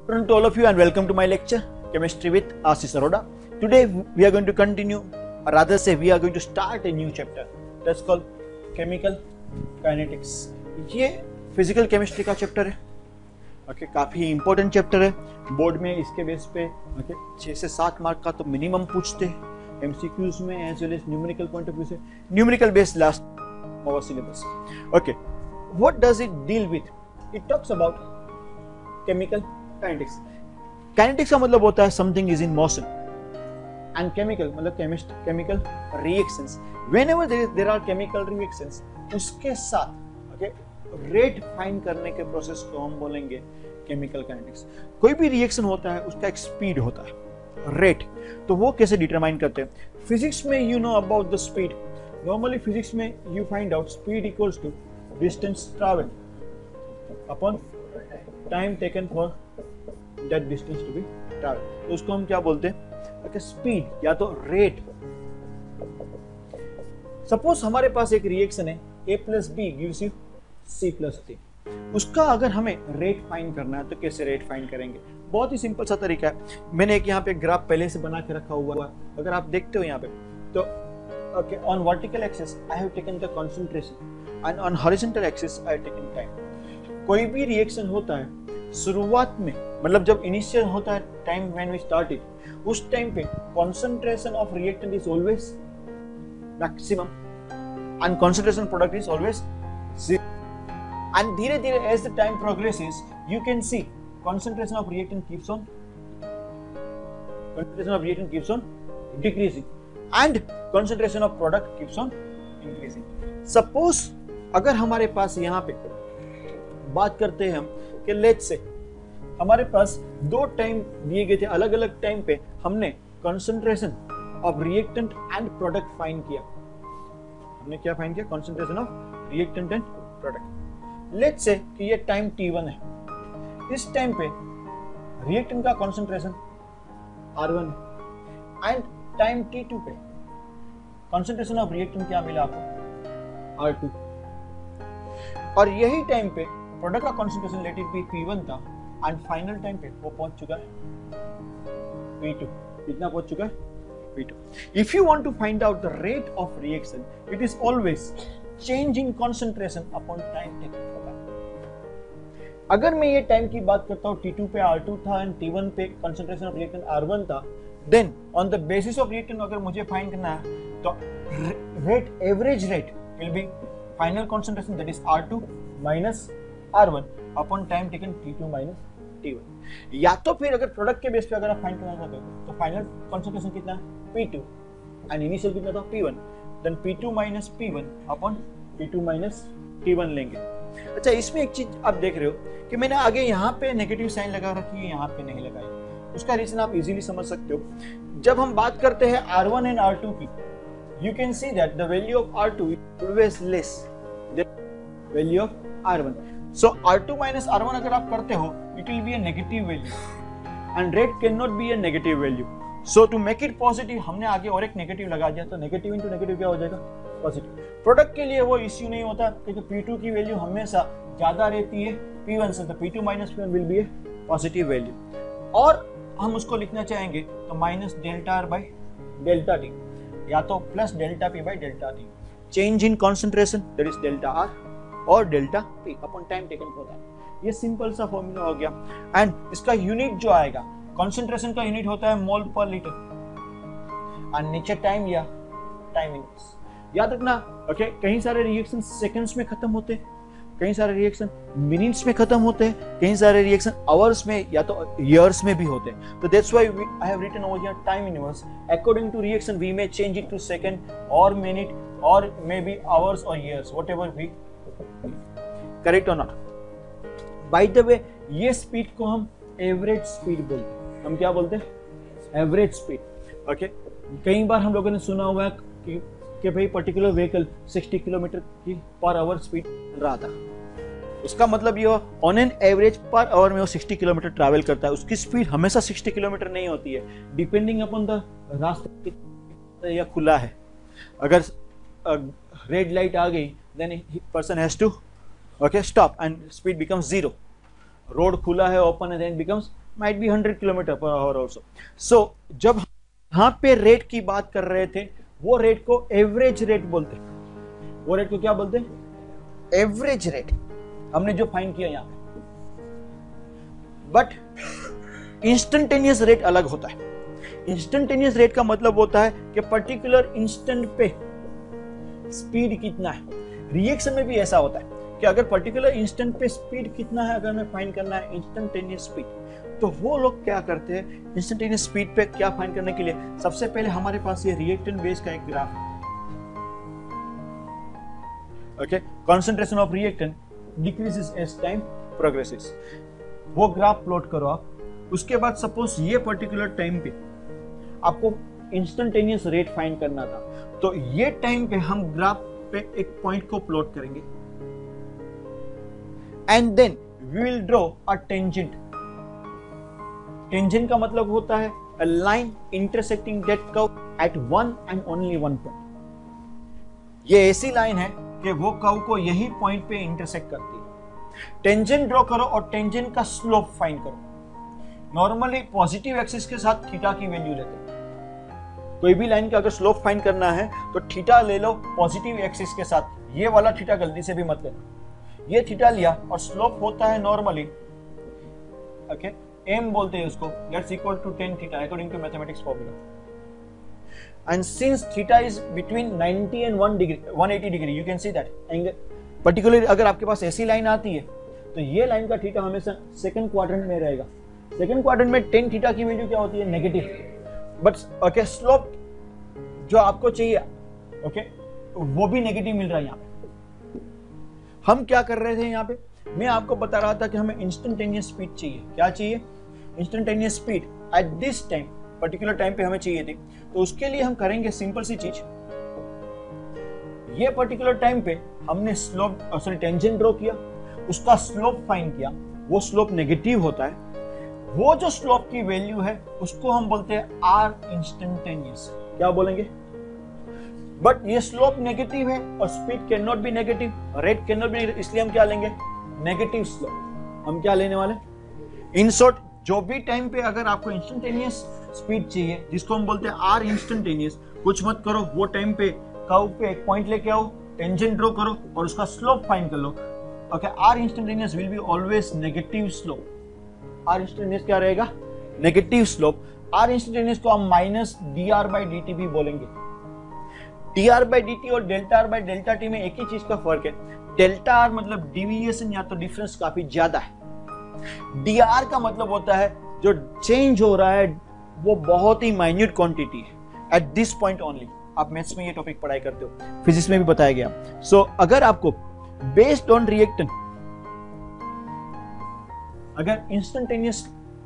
Afternoon to all of you and welcome to my lecture, Chemistry with Ashish Aroda. Today we are going to continue, or rather say we are going to start a new chapter that's called Chemical Kinetics. ये physical chemistry का chapter है, okay, काफ़ी important chapter है। Board में इसके base पे okay 6 से 7 mark का तो मिनिमम पूछते हैं एमसीक्यूज में, as well as numerical point of view से, numerical based last hour syllabus. Okay, what does it deal with? It talks about chemical kinetics. Kinetics का मतलब होता है something is in motion, and chemical मतलब chemical reactions. Whenever there are chemical reactions, उसके साथ okay rate find करने के process को हम बोलेंगे केमिकल काइनेटिक्स। कोई भी रिएक्शन होता है उसका एक स्पीड होता है, रेट। तो वो कैसे डिटरमाइन करते हैं? फिजिक्स में you know about the speed. Normally physics में you find out speed equals to distance travel upon time taken for that distance to be travel. तो उसको हम क्या बोलते हैं? ओके, स्पीड या तो रेट। सपोज हमारे पास एक रिएक्शन है, A plus B gives you C plus D। उसका अगर हमें रेट फाइंड करना है तो कैसे रेट फाइंड करेंगे? बहुत ही सिंपल सा तरीका है। मैंने एक यहाँ पे ग्राफ पहले से बना के रखा हुआ है, अगर आप देखते हो यहाँ पे तो okay, on vertical axis I have taken the concentration and on horizontal axis I have taken time. कोई भी रिएक्शन होता है शुरुआत में, मतलब जब इनिशियल होता है टाइम व्हेन वी स्टार्टेड, उस टाइम पे concentration of reactant is always maximum and concentration product is always zero. And धीरे धीरे as the time progresses you can see concentration of reactant keeps on decreasing and concentration of product keeps on increasing. Suppose अगर हमारे पास यहाँ पे बात करते हैं हम कि लेट्स से हमारे पास दो टाइम दिए गए थे, अलग अलग टाइम पे हमने concentration of reactant and product find किया। हमने क्या फाइंड किया? concentration of reactant and product। Let's say कि ये टाइम t1 है, इस टाइम पे रिएक्टेंट का कंसंट्रेशन R1 है एंड टाइम T2 पे कंसंट्रेशन ऑफ रिएक्टेंट क्या मिला आपको? R2। और यही टाइम पे प्रोडक्ट का concentration let it be P1 था एंड फाइनल टाइम पे वो पहुंच चुका है P2। कितना पहुंच चुका है? P2। If you want to find out the rate of reaction, it is always change in concentration upon time taken. अगर मैं ये टाइम की बात करता हूँ T2 पे R2 था एंड T1 पे कंसंट्रेशन ऑफ रिएक्टेंट R1 था, then on the basis of reactant अगर मुझे फाइंड करना है तो rate, average rate will be final concentration that is R2 minus R1 upon time taken T2 minus T1। या तो फिर अगर प्रोडक्ट के बेस पे अगर आप फाइंड करना चाहते हो तो फाइनल कंसंट्रेशन कितना है? P2 एंड इनिशियल कितना था? P1। Then P2 minus P1 upon P2 minus T1 लेंगे। अच्छा, इसमें एक चीज आप देख रहे हो कि मैंने आगे यहाँ पे नेगेटिव साइन लगा रखी है, यहाँ पे नहीं लगाई। उसका रीजन आप इजीली समझ सकते हो। जब हम बात करते हैं R1 एंड R2 की, you can see that the value of R2 is always less than value of R1। So R2 minus R1 अगर आप करते हो, it will be a negative value and rate can not be a negative value. So to make it positive हमने आगे और एक negative लगा दिया, तो नेगेटिव इंटू नेगेटिव क्या हो जाएगा? पॉजिटिव। प्रोडक्ट के लिए वो इश्यू नहीं होता क्योंकि P2 की वैल्यू हमेशा ज्यादा रहती है P1 से, तो P2 minus P1 will be a positive value. और हम उसको लिखना चाहेंगे तो minus delta R by delta T या तो plus delta P by delta T। Change in concentration that is delta R और delta P upon time taken for that. ये सिंपल सा फॉर्मूला हो गया। एंड इसका यूनिट जो आएगा, कॉन्सेंट्रेशन का यूनिट होता है मोल पर लीटर एंड नीचे टाइम या टाइम इनवर्स। याद रखना, ओके, कई सारे रिएक्शन सेकंड्स में खत्म होते हैं, कई सारे रिएक्शन मिनट्स में खत्म होते हैं, कई सारे रिएक्शन आवर्स में या तो ईयर्स में भी होते हैं। तो that's why I have written over here time inverse. According to reaction we may change it to second और मिनट और मे बी आवर्स और ईयर्स, व्हाटएवर वी। करेक्ट और नॉट? बाय द वे, ये स्पीड को हम average speed बोलते हैं। हम क्या बोलते हैं? Average speed. ओके, कई बार हम लोगों ने सुना हुआ है कि भाई पर्टिकुलर व्हीकल 60 किलोमीटर की पर आवर स्पीड रहा था, उसका मतलब ये on an average per hour में वो 60 किलोमीटर ट्रैवल करता है। उसकी स्पीड हमेशा 60 किलोमीटर नहीं होती है, डिपेंडिंग अपॉन द रास्ता या खुला है। अगर रेड लाइट आ गई then person has to okay stop and speed becomes 0। Road खुला है, ओपन है, then becomes might be 100 kilometre per hour also. So जब यहाँ पे रेट की बात कर रहे थे, वो रेट को एवरेज रेट बोलते हैं. वो रेट को क्या बोलते हैं? Average rate. हमने जो फाइंड किया यहाँ पे. बट इंस्टेंटेनियस रेट अलग होता है. इंस्टेंटेनियस रेट का मतलब होता है कि पर्टिकुलर इंस्टेंट पे स्पीड कितना है. रिएक्शन में भी ऐसा होता है कि अगर पर्टिकुलर इंस्टेंट पे स्पीड कितना है, अगर हमें फाइंड करना है इंस्टेंटेनियस स्पीड, तो वो लोग क्या करते हैं इंस्टेंटेनियस स्पीड पे क्या फाइंड करने के लिए, सबसे पहले हमारे पास ये रिएक्टेंट बेस का एक ग्राफ है. Okay, concentration of reactant decreases as time progresses. वो ग्राफ प्लॉट करो आप. उसके बाद सपोज ये पर्टिकुलर टाइम पे आपको इंस्टेंटेनियस रेट फाइंड करना था, तो ये टाइम पे हम ग्राफ पे एक पॉइंट को प्लॉट करेंगे and then we will draw a tangent. Tangent का मतलब होता है a line intersecting that curve at one and only one point. ये ऐसी लाइन है कि वो कर्व को यही पॉइंट पे इंटरसेक्ट करती है. टेंजेंट ड्रॉ करो और टेंजेंट का स्लोप फाइंड करो. नॉर्मली पॉजिटिव एक्सिस के साथ थीटा की वैल्यू लेते हैं. कोई भी लाइन का अगर स्लोप फाइंड करना है तो थीटा ले लो पॉजिटिव एक्सिस के साथ. ये वाला थीटा गलती से भी मत लेना. ये थीटा लिया और स्लोप होता है नॉर्मली, ओके, m बोलते हैं उसको, that's equal to tan theta according to mathematics formula. And since theta is between 90 and 180 degree, you can see that angle. Particularly अगर आपके पास ऐसी लाइन आती है तो ये लाइन का थीटा हमेशा सेकंड क्वाड्रेंट में रहेगा. सेकंड क्वाड्रेंट में tan थीटा की वैल्यू क्या होती है? नेगेटिव. बट ओके, स्लोप जो आपको चाहिए, ओके, वो भी नेगेटिव मिल रहा है यहाँ पे. हम क्या कर रहे थे यहाँ पे, मैं आपको बता रहा था कि हमें इंस्टेंटेनियस स्पीड चाहिए. क्या चाहिए? Instantaneous speed at this time, particular time पे हमें चाहिए थी. तो उसके लिए हम करेंगे सिंपल सी चीज. ये पर्टिकुलर टाइम पे हमने स्लोप टेंजेंट ड्रॉ किया, उसका स्लोप फाइंड किया. वो स्लोप नेगेटिव होता है. वो जो स्लोप की वैल्यू है उसको हम बोलते हैं आर इंस्टेंटेनियस. क्या बोलेंगे? बट ये स्लोप नेगेटिव है और speed can not be negative, rate can not be, इसलिए हम क्या लेंगे? Negative slope. हम क्या लेने वाले? इन शॉर्ट, जो भी टाइम पे अगर आपको इंस्टेंटेनियस स्पीड चाहिए जिसको हम बोलते हैं आर इंस्टेंटेनियस, कुछ मत करो, वो टाइम पे कर्व पे एक पॉइंट लेके आओ, टेंजेंट ड्रॉ करो और उसका स्लोप फाइंड कर लो. Okay, R instantaneous will be always negative slope. R instantaneous क्या रहेगा? Negative slope. आर इंस्टेंटेनियस को हम माइनस dr/dt भी बोलेंगे. dr/dt और delta R by delta T में एक ही चीज का फर्क है. डेल्टा आर मतलब डिविएशन या तो डिफरेंस काफी ज्यादा है. dr का मतलब होता है जो चेंज हो रहा है वो बहुत ही माइन्यूट क्वांटिटी है एट दिस पॉइंट ओनली. आप मैथ्स में ये टॉपिक पढ़ाई करते हो, फिजिक्स में भी बताया गया. सो अगर आपको बेस्ड ऑन रिएक्टेंट अगर इंस्टेंटेनियस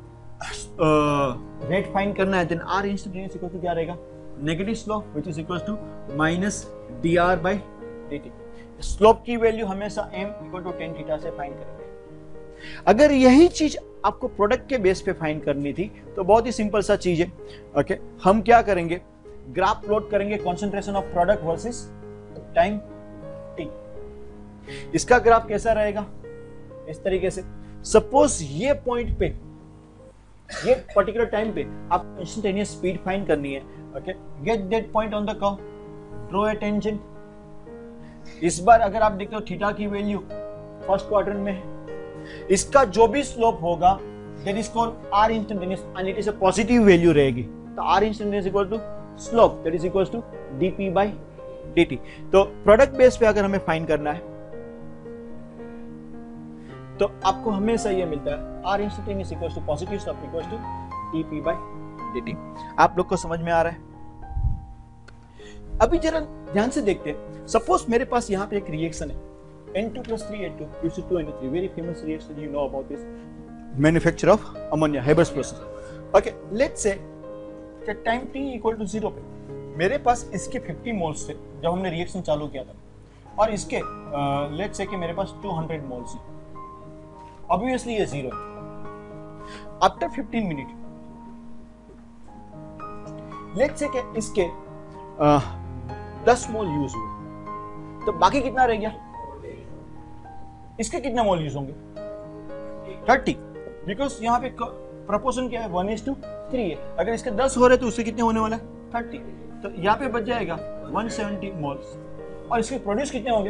रेट फाइंड करना है, then R instantaneous equal to क्या रहेगा? Negative slope which is equal to minus dr/dt. Slope की वैल्यू हमेशा m equal to tan theta से फाइंड करेंगे. अगर यही चीज आपको प्रोडक्ट के बेस पे फाइंड करनी थी तो बहुत ही सिंपल सा चीज है. ओके, हम क्या करेंगे? ग्राफ प्लॉट करेंगे concentration of product versus time t. इसका ग्राफ कैसा रहेगा? इस तरीके से. सपोज ये पॉइंट पे, ये पर्टिकुलर टाइम पे आप इंस्टेंटेनियस स्पीड फाइंड करनी है. Okay, get that point on the curve, draw a tangent. इस बार अगर आप देखते हो थीटा की वैल्यू फर्स्ट क्वाड्रेंट में है, इसका जो भी स्लोप होगा that is called R instantaneous and it is a positive value रहेगी. तो R instantaneous equal to slope that is equal to dp/dt. तो प्रोडक्ट बेस पे अगर हमें फाइंड करना है तो आपको हमेशा ये मिलता है R instantaneous equal to positive slope equal to dp/dt. आप लोग को समझ में आ रहा है? अभी जरा ध्यान से देखते हैं. सपोज मेरे पास यहाँ पे एक रिएक्शन है N2 + 3H2 gives you 2NO3. Very famous reaction, you know about this. Manufacture of ammonia, Haber's process. Okay, let's say that time t equal to 0 पे मेरे पास इसके 50 मोल्स थे जब हमने रिएक्शन चालू किया था, और इसके let's say कि मेरे पास 200 मोल्स है. Obviously ये 0 है. After 15 मिनट let's say कि इसके 10 मोल यूज हुए, तो बाकी कितना रह गया? इसके कितने मोल यूज होंगे? 30, बिकॉज यहाँ पे प्रपोर्शन क्या है 1:3 है। अगर इसके 10 हो रहे तो उससे कितने होने वाला है 30, तो यहाँ पे बच जाएगा 170 मोल्स और इसके प्रोड्यूस कितने होंगे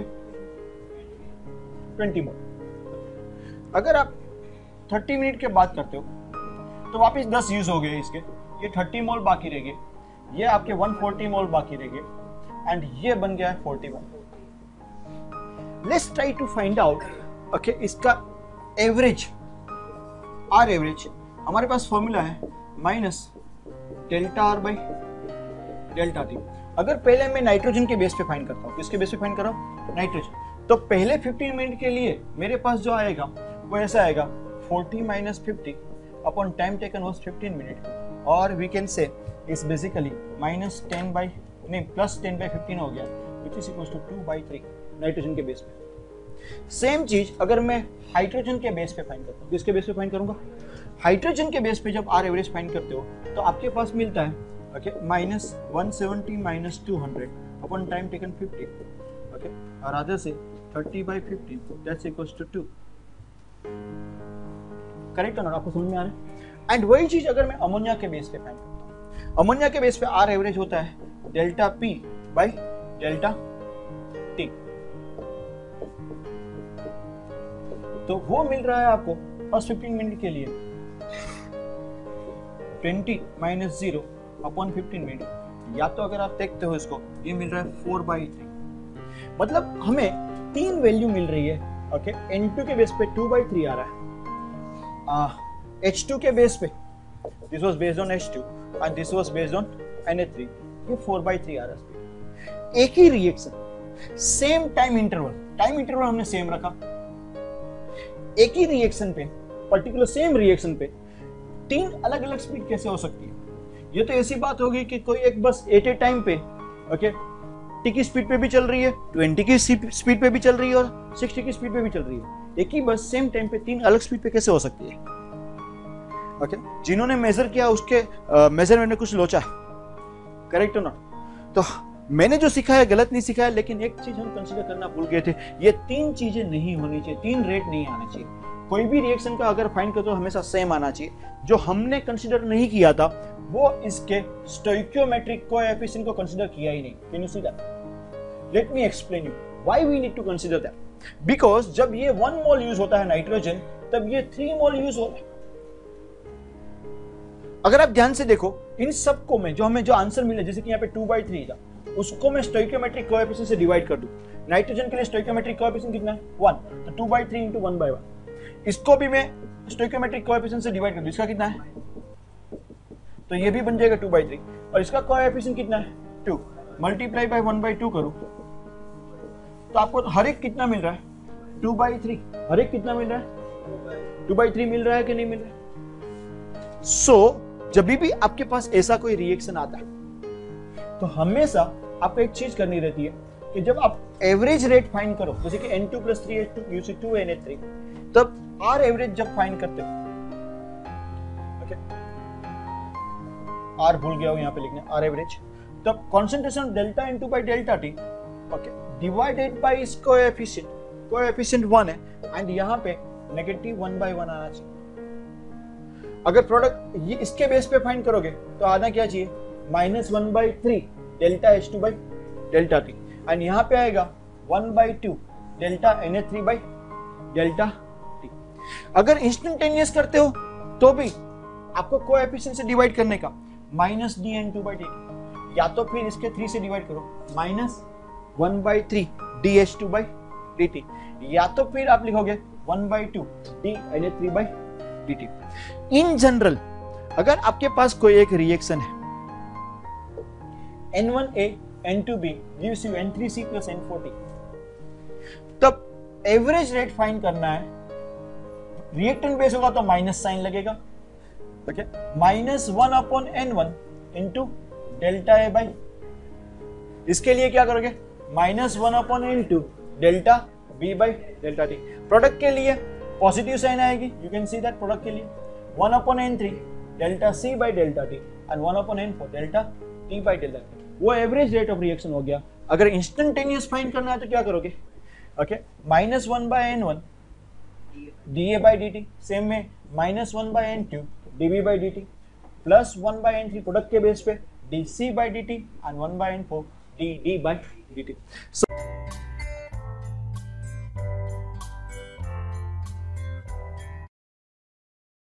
20 मोल। अगर आप 30 मिनट के बाद करते हो तो वापस 10 यूज हो गए इसके, ये 30 मोल बाकी रह गए, ये आपके 140 मोल बाकी रह गए एंड ये बन गया है 41। Let's try to find out okay इसका एवरेज, आर एवरेज। हमारे पास फॉर्मूला है minus delta R by delta T. अगर पहले मैं नाइट्रोजन के बेस पे फाइंड करता हूँ, किसके बेस पे फाइंड कर रहा हूँ नाइट्रोजन, तो पहले 15 मिनट के लिए मेरे पास जो आएगा वो ऐसा आएगा 40 minus 50 upon time taken was 15 minute, और we can say is basically minus 10 by नहीं प्लस 10 बाई 15 हो गया which is equals to 2/3 nitrogen के बेस पे। सेम चीज अगर मैं हाइड्रोजन के बेस पे फाइंड करता हूँ, किसके बेस पे फाइंड करूंगा हाइड्रोजन के बेस पे जब आर एवरेज फाइंड करते हो तो आपके पास मिलता है okay minus 170 minus 200 upon time taken 50 okay, और आधे से 30/15 दैट्स इक्वल्स टू 2। करेक्ट है ना, आपको समझ में आ रहा है। एंड वही चीज अगर मैं अमोनिया के बेस पे फाइंड करता हूँ, अमोनिया के बेस पे आर एवरेज होता है delta P by delta T, तो वो मिल रहा है आपको फर्स्ट 15 मिनट के लिए 20 माइनस 0 अपॉन 15 मिनट, या तो अगर आप देखते हो इसको ये मिल रहा है 4/3। मतलब हमें 3 वैल्यू मिल रही है ओके। N2 के बेस पे 2/3 आ रहा है, H2 के बेस पे this was based on H2 and this was based on Na3, ये 4/3 आ रहा है। एक ही रिएक्शन सेम टाइम इंटरवल हमने सेम रखा, एक ही रिएक्शन पे पर्टिकुलर सेम रिएक्शन पे 3 अलग अलग स्पीड कैसे हो सकती है। ये तो ऐसी बात होगी कि कोई एक बस एट ए टाइम पे ओके 10 की स्पीड पे भी चल रही है, 20 की स्पीड पे भी चल रही है और 60 की स्पीड पे भी चल रही है। एक ही बस सेम टाइम पे 3 अलग स्पीड पे कैसे हो सकती है ओके। जिन्होंने मेजर किया उसके मेजरमेंट में कुछ लोचा है, करेक्ट हो ना। तो मैंने जो सिखाया गलत नहीं सिखाया, लेकिन एक चीज हम कंसीडर करना भूल गए थे, ये 3 चीजें नहीं होनी चाहिए, 3 रेट नहीं आना चाहिए। कोई भी रिएक्शन का अगर फाइंड करते हो हमेशा सेम आना चाहिए। जो हमने कंसीडर नहीं किया था वो इसके स्टोइकियोमेट्रिक कोएफिशिएंट को कंसीडर किया ही नहीं। Can you see that? Let me explain you why we need to consider that. Because जब ये 1 मोल यूज होता है नाइट्रोजन, तब ये 3 मोल यूज होता है। अगर आप ध्यान से देखो इन सबको में जो हमें जो आंसर मिले, जैसे कि यहाँ पे 2/3 था, उसको मैं स्टोइकियोमेट्रिक कोएफिशिएंट से डिवाइड कर दूं। नाइट्रोजन के लिए स्टोइकियोमेट्रिक कोएफिशिएंट कितना है 1, तो 2/3 इंटू 1/1। इसको भी मैं स्टोइकियोमेट्रिक कोएफिशिएंट से डिवाइड कर दूं, इसका कितना है, तो ये भी बन जाएगा 2/3, और इसका कोएफिशिएंट कितना है 2, मल्टीप्लाई बाय 1/2 करूं तो आपको हर एक कितना मिल रहा है 2/3। हर एक कितना मिल रहा है 2/3 मिल रहा है कि नहीं मिल रहा है। सो जब भी आपके पास ऐसा कोई रिएक्शन आता है तो हमेशा आपको एक चीज करनी रहती है कि जब आप एवरेज रेट फाइंड करो, जैसे कि N2 + 3H2 gives you 2Na3, तब R एवरेज जब फाइंड करते हो ओके, R भूल गया हूं यहाँ पे लिखने, R एवरेज, तब concentration delta N2 by delta T okay divided by इस कोएफिशिएंट 1 है, एंड यहाँ पे नेगेटिव 1/1 आना चाहिए। अगर प्रोडक्ट ये इसके बेस पे फाइंड करोगे तो आना क्या चाहिए -1/3 delta H2 by delta T, and यहाँ पे आएगा 1/2 delta Na3 by delta T। अगर इंस्टेंटेनियस करते हो तो भी आपको कोएफिशिएंट से डिवाइड करने का -dN2 by dt, या तो फिर इसके 3 से डिवाइड करो -1/3 dH2 by dt, या तो फिर आप लिखोगे 1/2 dNA3 by dt। In general अगर आपके पास कोई एक रिएक्शन है N1A N2B gives you N3C plus N4T, तब एवरेज रेट फाइंड करना है। रिएक्टेंट बेस होगा तो माइनस साइन लगेगा okay, -1/N1 into delta A by, इसके लिए क्या करोगे -1/N2 delta B by delta T। Product के लिए पॉजिटिव साइन आएगी, you can see that. Product के लिए 1/N3 delta C by delta T and 1/N4 delta T by delta T। वो एवरेज रेट ऑफ रिएक्शन हो गया। अगर instantaneous find करना है तो क्या करोगे okay, -1/N1 dA by dt, same में -1/N2 dB by dt plus 1 by n3 product के बेस पे dc by dt and 1 by n4 dd by dt.